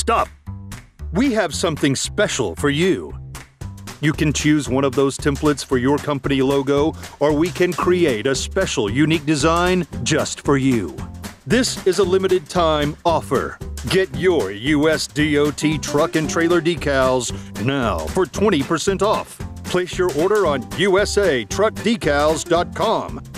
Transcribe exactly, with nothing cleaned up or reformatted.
Stop! We have something special for you. You can choose one of those templates for your company logo, or we can create a special unique design just for you. This is a limited time offer. Get your U S D O T truck and trailer decals now for twenty percent off. Place your order on U S A truck decals dot com.